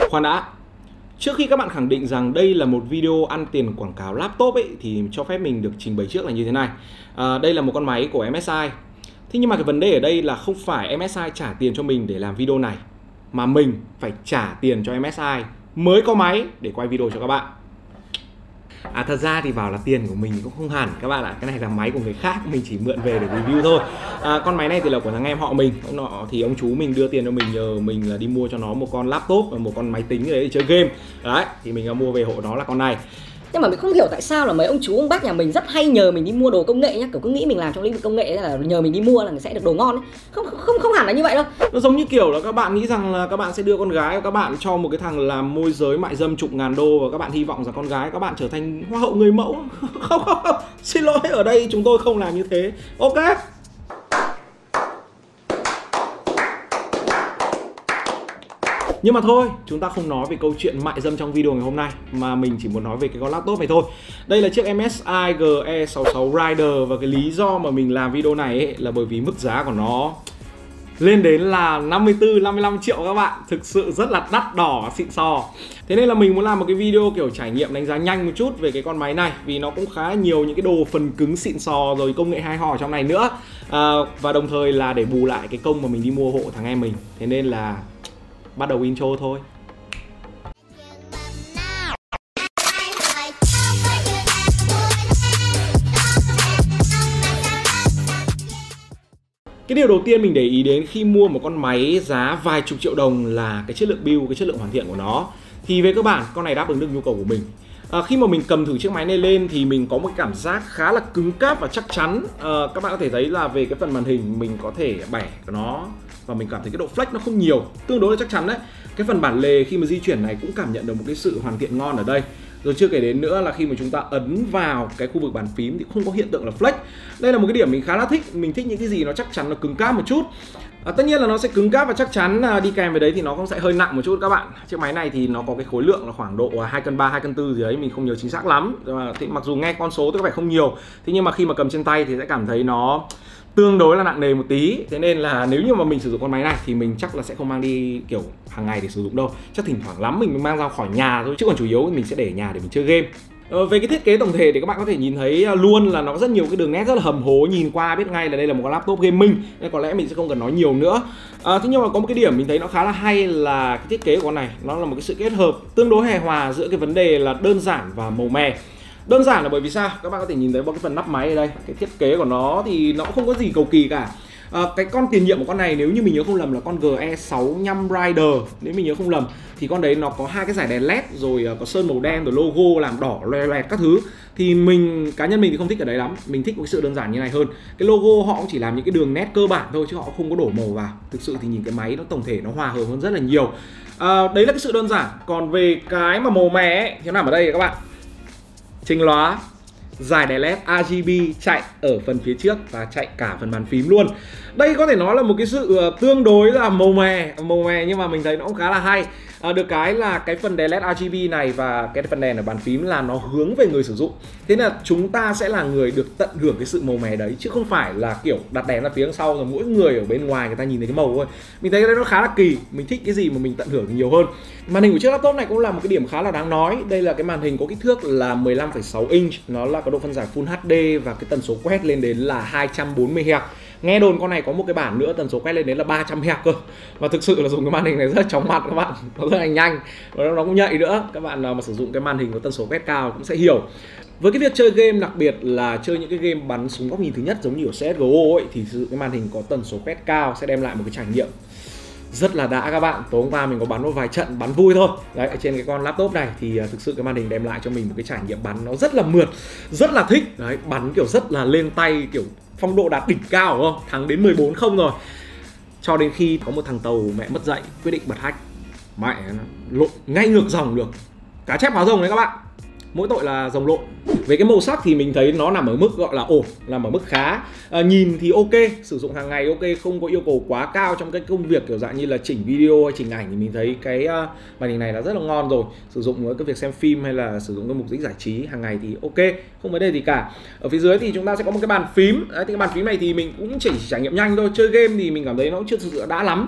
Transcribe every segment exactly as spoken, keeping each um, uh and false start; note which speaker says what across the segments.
Speaker 1: Khoan đã, trước khi các bạn khẳng định rằng đây là một video ăn tiền quảng cáo laptop ấy, thì cho phép mình được trình bày trước là như thế này. à, Đây là một con máy của em ét i. Thế nhưng mà cái vấn đề ở đây là không phải em ét i trả tiền cho mình để làm video này, mà mình phải trả tiền cho em ét i mới có máy để quay video cho các bạn. À thật ra thì vào là tiền của mình cũng không hẳn các bạn ạ. Cái này là máy của người khác, mình chỉ mượn về để review thôi. à, Con máy này thì là của thằng em họ mình. Ông nọ thì ông chú mình đưa tiền cho mình, nhờ mình là đi mua cho nó một con laptop và một con máy tính để chơi game. Đấy, thì mình mua về hộ nó là con này.
Speaker 2: Nhưng mà mình không hiểu tại sao là mấy ông chú ông bác nhà mình rất hay nhờ mình đi mua đồ công nghệ nhá, kiểu cứ nghĩ mình làm trong lĩnh vực công nghệ là nhờ mình đi mua là sẽ được đồ ngon ấy. Không không không hẳn là như vậy đâu.
Speaker 1: Nó giống như kiểu là các bạn nghĩ rằng là các bạn sẽ đưa con gái của các bạn cho một cái thằng làm môi giới mại dâm chục ngàn đô và các bạn hy vọng rằng con gái các bạn trở thành hoa hậu người mẫu. Không không không, xin lỗi, ở đây chúng tôi không làm như thế. Ok. Nhưng mà thôi, chúng ta không nói về câu chuyện mại dâm trong video ngày hôm nay, mà mình chỉ muốn nói về cái con laptop này thôi. Đây là chiếc em ét i G E sáu sáu Rider. Và cái lý do mà mình làm video này ấy là bởi vì mức giá của nó lên đến là năm mươi tư, năm mươi lăm triệu các bạn. Thực sự rất là đắt đỏ, xịn sò. Thế nên là mình muốn làm một cái video kiểu trải nghiệm đánh giá nhanh một chút về cái con máy này, vì nó cũng khá nhiều những cái đồ phần cứng xịn sò rồi công nghệ hay ho ở trong này nữa. à, Và đồng thời là để bù lại cái công mà mình đi mua hộ thằng em mình. Thế nên là bắt đầu intro thôi. Cái điều đầu tiên mình để ý đến khi mua một con máy giá vài chục triệu đồng là cái chất lượng build, cái chất lượng hoàn thiện của nó. Thì về cơ bản con này đáp ứng được nhu cầu của mình. À, khi mà mình cầm thử chiếc máy này lên thì mình có một cảm giác khá là cứng cáp và chắc chắn. à, Các bạn có thể thấy là về cái phần màn hình mình có thể bẻ của nó và mình cảm thấy cái độ flex nó không nhiều, tương đối là chắc chắn đấy. Cái phần bản lề khi mà di chuyển này cũng cảm nhận được một cái sự hoàn thiện ngon ở đây. Rồi chưa kể đến nữa là khi mà chúng ta ấn vào cái khu vực bàn phím thì không có hiện tượng là flex. Đây là một cái điểm mình khá là thích. Mình thích những cái gì nó chắc chắn, nó cứng cáp một chút. À, tất nhiên là nó sẽ cứng cáp và chắc chắn, à, đi kèm với đấy thì nó cũng sẽ hơi nặng một chút các bạn. Chiếc máy này thì nó có cái khối lượng là khoảng độ hai cân ba, hai cân tư gì đấy, mình không nhớ chính xác lắm. Thì mặc dù nghe con số thì có vẻ không nhiều, thế nhưng mà khi mà cầm trên tay thì sẽ cảm thấy nó tương đối là nặng nề một tí. Thế nên là nếu như mà mình sử dụng con máy này thì mình chắc là sẽ không mang đi kiểu hàng ngày để sử dụng đâu. Chắc thỉnh thoảng lắm mình mới mang ra khỏi nhà thôi, chứ còn chủ yếu mình sẽ để ở nhà để mình chơi game. Ờ, về cái thiết kế tổng thể thì các bạn có thể nhìn thấy luôn là nó có rất nhiều cái đường nét rất là hầm hố, nhìn qua biết ngay là đây là một con laptop gaming, nên có lẽ mình sẽ không cần nói nhiều nữa. À, thế nhưng mà có một cái điểm mình thấy nó khá là hay là cái thiết kế của con này, nó là một cái sự kết hợp tương đối hài hòa giữa cái vấn đề là đơn giản và màu mè. Đơn giản là bởi vì sao? Các bạn có thể nhìn thấy vào cái phần nắp máy ở đây, cái thiết kế của nó thì nó cũng không có gì cầu kỳ cả. À, cái con tiền nhiệm của con này nếu như mình nhớ không lầm là con G E sáu lăm Rider, nếu mình nhớ không lầm thì con đấy nó có hai cái dải đèn led rồi có sơn màu đen rồi logo làm đỏ loè loẹt các thứ. Thì mình, cá nhân mình thì không thích ở đấy lắm, mình thích một cái sự đơn giản như này hơn. Cái logo họ cũng chỉ làm những cái đường nét cơ bản thôi chứ họ không có đổ màu vào. Thực sự thì nhìn cái máy nó tổng thể nó hòa hợp hơn rất là nhiều. À, đấy là cái sự đơn giản. Còn về cái mà màu mè ấy, thì nó nằm ở đây các bạn. Chỉnh lóa, dải đèn led R G B chạy ở phần phía trước và chạy cả phần bàn phím luôn. Đây có thể nói là một cái sự tương đối là màu mè, màu mè nhưng mà mình thấy nó cũng khá là hay. À, được cái là cái phần đèn led R G B này và cái phần đèn ở bàn phím là nó hướng về người sử dụng. Thế là chúng ta sẽ là người được tận hưởng cái sự màu mè đấy, chứ không phải là kiểu đặt đèn ra phía sau rồi mỗi người ở bên ngoài người ta nhìn thấy cái màu thôi. Mình thấy cái đấy nó khá là kỳ, mình thích cái gì mà mình tận hưởng nhiều hơn. Màn hình của chiếc laptop này cũng là một cái điểm khá là đáng nói. Đây là cái màn hình có kích thước là mười lăm phẩy sáu inch, nó là có độ phân giải Full H D và cái tần số quét lên đến là hai trăm bốn mươi héc. Nghe đồn con này có một cái bản nữa tần số quét lên đến là ba trăm héc cơ. Và thực sự là dùng cái màn hình này rất chóng mặt các bạn, nó rất là nhanh và nó cũng nhạy nữa. Các bạn nào mà sử dụng cái màn hình có tần số quét cao cũng sẽ hiểu. Với cái việc chơi game, đặc biệt là chơi những cái game bắn súng góc nhìn thứ nhất giống như ở C S G O ấy, thì sử dụng cái màn hình có tần số quét cao sẽ đem lại một cái trải nghiệm rất là đã các bạn. Tối hôm qua mình có bắn một vài trận bắn vui thôi. Đấy, ở trên cái con laptop này thì thực sự cái màn hình đem lại cho mình một cái trải nghiệm bắn nó rất là mượt, rất là thích. Đấy, bắn kiểu rất là lên tay, kiểu phong độ đạt đỉnh cao đúng không? Thắng đến mười bốn không rồi. Cho đến khi có một thằng tàu mẹ mất dạy quyết định bật hack. Mẹ nó lộn ngay ngược dòng được. Cá chép hóa rồng đấy các bạn. Mỗi tội là rồng lộn. Về cái màu sắc thì mình thấy nó nằm ở mức gọi là ổn, nằm ở mức khá. à, Nhìn thì ok, sử dụng hàng ngày ok, không có yêu cầu quá cao trong cái công việc kiểu dạng như là chỉnh video hay chỉnh ảnh. Thì mình thấy cái uh, màn hình này là rất là ngon rồi. Sử dụng với cái việc xem phim hay là sử dụng cái mục đích giải trí hàng ngày thì ok, không vấn đề gì cả. Ở phía dưới thì chúng ta sẽ có một cái bàn phím. Đấy, thì cái bàn phím này thì mình cũng chỉ trải nghiệm nhanh thôi. Chơi game thì mình cảm thấy nó chưa thực sự đã lắm.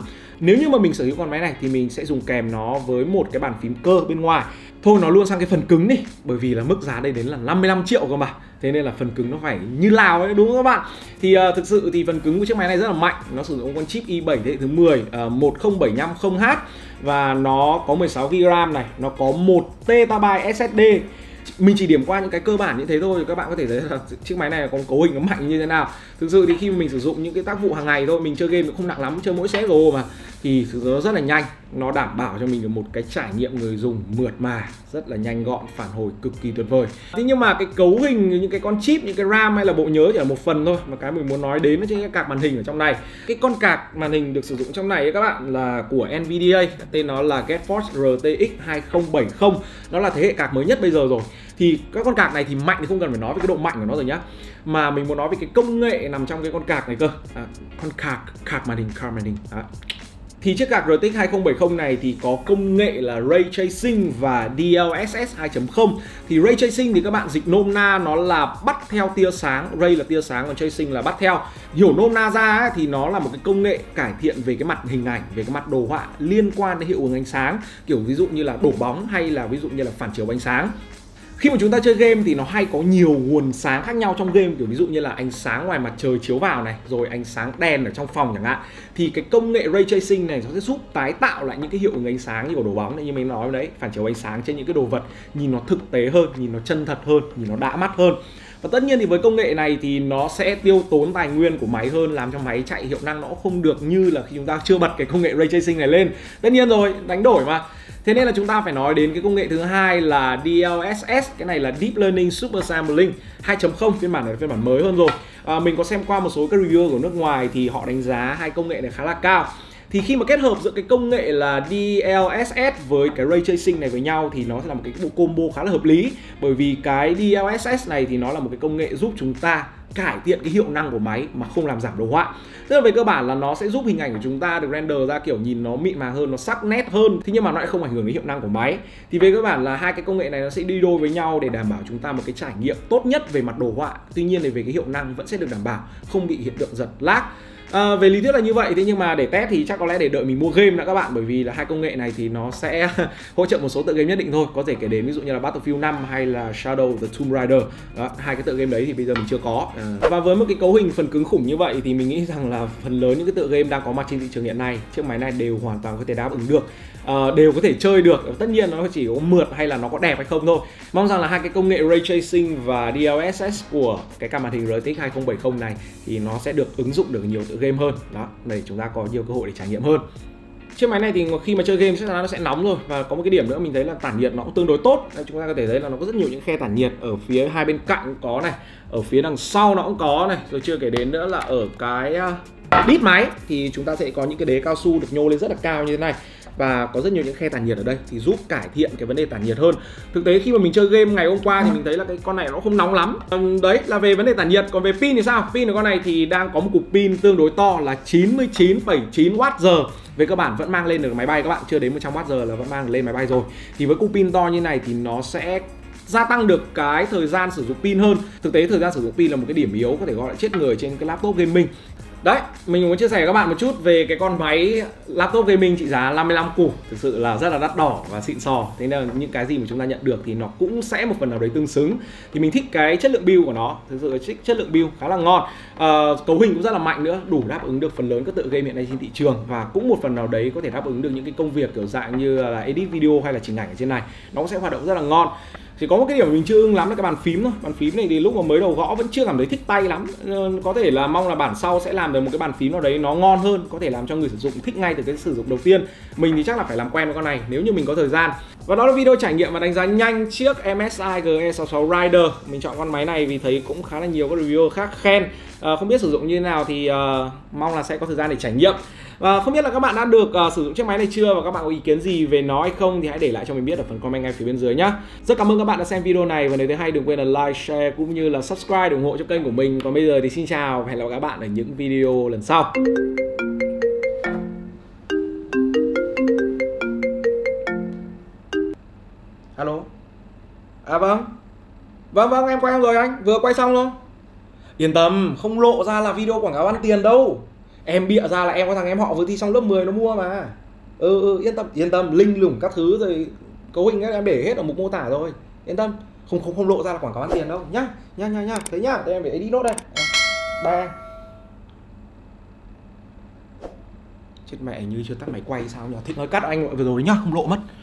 Speaker 1: Nếu như mà mình sở hữu con máy này thì mình sẽ dùng kèm nó với một cái bàn phím cơ bên ngoài. Thôi nó luôn sang cái phần cứng đi, bởi vì là mức giá đây đến là năm mươi lăm triệu cơ mà. Thế nên là phần cứng nó phải như lao ấy, đúng không các bạn? Thì uh, thực sự thì phần cứng của chiếc máy này rất là mạnh. Nó sử dụng con chip i bảy thế hệ thứ mười, uh, một không bảy năm không H. Và nó có mười sáu gi-ga-bai RAM này, nó có một terabyte ét ét đê. Mình chỉ điểm qua những cái cơ bản như thế thôi thì các bạn có thể thấy là chiếc máy này có cấu hình nó mạnh như thế nào. Thực sự thì khi mình sử dụng những cái tác vụ hàng ngày thôi, mình chơi game cũng không nặng lắm, chơi mỗi xê ét giê ô mà, thì thực sự nó rất là nhanh. Nó đảm bảo cho mình được một cái trải nghiệm người dùng mượt mà, rất là nhanh gọn, phản hồi cực kỳ tuyệt vời. Thế nhưng mà cái cấu hình, những cái con chip, những cái RAM hay là bộ nhớ chỉ là một phần thôi. Mà cái mình muốn nói đến là cái card màn hình ở trong này. Cái con card màn hình được sử dụng trong này các bạn là của Nvidia, tên nó là GeForce rờ tê ích hai không bảy không. Nó là thế hệ card mới nhất bây giờ rồi. Thì các con card này thì mạnh thì không cần phải nói về cái độ mạnh của nó rồi nhá, mà mình muốn nói về cái công nghệ nằm trong cái con card này cơ. À, con card, card màn hình, card màn hình. À. Thì chiếc card rờ tê ích hai không bảy không này thì có công nghệ là Ray Tracing và đê lờ ét ét hai chấm không. Thì Ray Tracing thì các bạn dịch nôm na nó là bắt theo tia sáng, Ray là tia sáng còn Tracing là bắt theo. Hiểu nôm na ra ấy, thì nó là một cái công nghệ cải thiện về cái mặt hình ảnh, về cái mặt đồ họa liên quan đến hiệu ứng ánh sáng, kiểu ví dụ như là đổ bóng hay là ví dụ như là phản chiếu ánh sáng. Khi mà chúng ta chơi game thì nó hay có nhiều nguồn sáng khác nhau trong game, kiểu ví dụ như là ánh sáng ngoài mặt trời chiếu vào này, rồi ánh sáng đèn ở trong phòng chẳng hạn. Thì cái công nghệ Ray Tracing này nó sẽ giúp tái tạo lại những cái hiệu ứng ánh sáng như của đổ bóng này, như mình nói đấy, phản chiếu ánh sáng trên những cái đồ vật, nhìn nó thực tế hơn, nhìn nó chân thật hơn, nhìn nó đã mắt hơn. Và tất nhiên thì với công nghệ này thì nó sẽ tiêu tốn tài nguyên của máy hơn, làm cho máy chạy hiệu năng nó không được như là khi chúng ta chưa bật cái công nghệ Ray Tracing này lên. Tất nhiên rồi, đánh đổi mà. Thế nên là chúng ta phải nói đến cái công nghệ thứ hai là đê lờ ét ét, cái này là Deep Learning Super Sampling hai chấm không, phiên bản này là phiên bản mới hơn rồi. À, mình có xem qua một số cái review của nước ngoài thì họ đánh giá hai công nghệ này khá là cao. Thì khi mà kết hợp giữa cái công nghệ là đê lờ ét ét với cái Ray Tracing này với nhau thì nó sẽ là một cái bộ combo khá là hợp lý. Bởi vì cái đê lờ ét ét này thì nó là một cái công nghệ giúp chúng ta cải thiện cái hiệu năng của máy mà không làm giảm đồ họa. Tức là về cơ bản là nó sẽ giúp hình ảnh của chúng ta được render ra kiểu nhìn nó mịn màng hơn, nó sắc nét hơn. Thế nhưng mà nó lại không ảnh hưởng đến hiệu năng của máy. Thì về cơ bản là hai cái công nghệ này nó sẽ đi đôi với nhau để đảm bảo chúng ta một cái trải nghiệm tốt nhất về mặt đồ họa. Tuy nhiên thì về cái hiệu năng vẫn sẽ được đảm bảo, không bị hiện tượng giật lag. À, về lý thuyết là như vậy, thế nhưng mà để test thì chắc có lẽ để đợi mình mua game đã các bạn, bởi vì là hai công nghệ này thì nó sẽ hỗ trợ một số tựa game nhất định thôi, có thể kể đến ví dụ như là Battlefield năm hay là Shadow the Tomb Raider. Đó, hai cái tựa game đấy thì bây giờ mình chưa có. À, và với một cái cấu hình phần cứng khủng như vậy thì mình nghĩ rằng là phần lớn những cái tựa game đang có mặt trên thị trường hiện nay, chiếc máy này đều hoàn toàn có thể đáp ứng được. À, đều có thể chơi được. Tất nhiên nó chỉ có mượt hay là nó có đẹp hay không thôi. Mong rằng là hai cái công nghệ Ray Tracing và đê lờ ét ét của cái card màn hình rờ tê ích hai không bảy không này thì nó sẽ được ứng dụng được nhiều tựa game hơn. Đó, để chúng ta có nhiều cơ hội để trải nghiệm hơn. Chiếc máy này thì khi mà chơi game chắc chắn nó sẽ nóng rồi. Và có một cái điểm nữa mình thấy là tản nhiệt nó cũng tương đối tốt. Đây, chúng ta có thể thấy là nó có rất nhiều những khe tản nhiệt. Ở phía hai bên cạnh cũng có này, ở phía đằng sau nó cũng có này. Rồi chưa kể đến nữa là ở cái đít máy thì chúng ta sẽ có những cái đế cao su được nhô lên rất là cao như thế này. Và có rất nhiều những khe tản nhiệt ở đây thì giúp cải thiện cái vấn đề tản nhiệt hơn. Thực tế khi mà mình chơi game ngày hôm qua thì mình thấy là cái con này nó không nóng lắm. Đấy là về vấn đề tản nhiệt. Còn về pin thì sao? Pin của con này thì đang có một cục pin tương đối to là chín mươi chín phẩy chín oát giờ. Về cơ bản vẫn mang lên được máy bay các bạn, chưa đến một trăm oát giờ là vẫn mang lên máy bay rồi. Thì với cục pin to như này thì nó sẽ gia tăng được cái thời gian sử dụng pin hơn. Thực tế thời gian sử dụng pin là một cái điểm yếu có thể gọi là chết người trên cái laptop gaming. Đấy, mình muốn chia sẻ với các bạn một chút về cái con máy laptop gaming trị giá năm mươi lăm củ. Thực sự là rất là đắt đỏ và xịn sò. Thế nên là những cái gì mà chúng ta nhận được thì nó cũng sẽ một phần nào đấy tương xứng. Thì mình thích cái chất lượng build của nó. Thực sự là chất lượng build khá là ngon. à, Cấu hình cũng rất là mạnh nữa, đủ đáp ứng được phần lớn các tựa game hiện nay trên thị trường. Và cũng một phần nào đấy có thể đáp ứng được những cái công việc kiểu dạng như là edit video hay là chỉnh ảnh ở trên này. Nó cũng sẽ hoạt động rất là ngon. Thì có một cái điểm mình chưa ưng lắm là cái bàn phím thôi. Bàn phím này thì lúc mà mới đầu gõ vẫn chưa cảm thấy thích tay lắm. Có thể là mong là bản sau sẽ làm được một cái bàn phím nào đấy nó ngon hơn, có thể làm cho người sử dụng thích ngay từ cái sử dụng đầu tiên. Mình thì chắc là phải làm quen với con này nếu như mình có thời gian. Và đó là video trải nghiệm và đánh giá nhanh chiếc em ét i giê e sáu sáu Rider. Mình chọn con máy này vì thấy cũng khá là nhiều các reviewer khác khen. à, Không biết sử dụng như thế nào thì uh, mong là sẽ có thời gian để trải nghiệm. Và không biết là các bạn đã được uh, sử dụng chiếc máy này chưa, và các bạn có ý kiến gì về nó hay không thì hãy để lại cho mình biết ở phần comment ngay phía bên dưới nhé. Rất cảm ơn các bạn đã xem video này, và nếu thấy hay đừng quên là like, share cũng như là subscribe để ủng hộ cho kênh của mình. Còn bây giờ thì xin chào và hẹn gặp lại các bạn ở những video lần sau. Alo. À vâng. Vâng vâng em quay xong rồi anh, vừa quay xong thôi. Yên tâm, không lộ ra là video quảng cáo ăn tiền đâu. Em bịa ra là em có thằng em họ vừa thi xong lớp mười nó mua mà. Ừ, ừ yên tâm, yên tâm, link lủng các thứ rồi cấu hình các em để hết ở mục mô tả rồi. Yên tâm, không không không lộ ra là quảng cáo bán tiền đâu nhá. Nhá nhá nhá, thấy nhá, đây em để đi nốt đây. Ba. Chết mẹ, như chưa tắt máy quay sao nhỉ? Thích nói cắt anh vừa rồi nhá, không lộ mất.